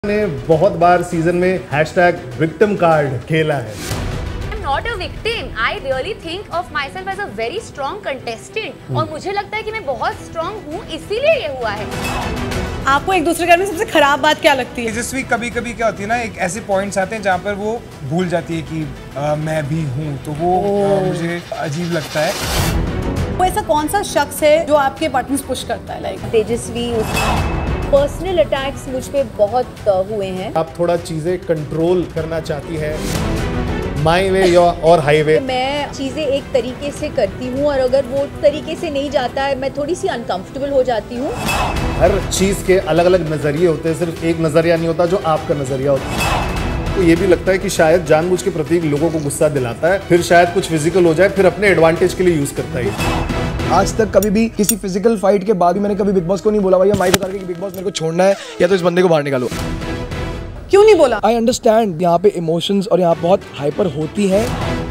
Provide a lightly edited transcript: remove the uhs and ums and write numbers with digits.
ने बहुत बार सीजन में #विक्टिम कार्ड खेला है। I'm not a victim. I really think of myself as a very strong contestant. और मुझे लगता है कि मैं बहुत strong हूँ, इसीलिए ये हुआ है। आपको एक दूसरे के बारे में सबसे खराब बात क्या लगती है? तेजस्वी कभी कभी क्या होती है ना, एक ऐसे पॉइंट्स आते हैं जहाँ पर वो भूल जाती है कि मैं भी हूँ, तो वो मुझे अजीब लगता है। वो ऐसा कौन सा शख्स है जो आपके बटन्स पुश करता है? लाइक तेजस्वी, पर्सनल अटैक्स मुझ पे बहुत हुए हैं। आप थोड़ा चीजें कंट्रोल करना चाहती है, माई वे और हाईवे। मैं चीज़ें एक तरीके से करती हूँ और अगर वो तरीके से नहीं जाता है मैं थोड़ी सी अनकंफर्टेबल हो जाती हूँ। हर चीज के अलग अलग नजरिए होते हैं, सिर्फ एक नजरिया नहीं होता जो आपका नजरिया होता है। तो ये भी लगता है कि शायद जानबूझ के प्रतीक लोगों को गुस्सा दिलाता है, फिर शायद कुछ फिजिकल हो जाए, फिर अपने एडवांटेज के लिए यूज करता है। आज तक कभी भी किसी फिजिकल फाइट के बाद भी मैंने कभी बिग बॉस को नहीं बोला भैया माइक उतार के कि बिग बॉस मेरे को छोड़ना है या तो इस बंदे को बाहर निकालो। क्यों नहीं बोला? आई अंडरस्टैंड यहाँ पे इमोशंस और यहाँ बहुत हाइपर होती है।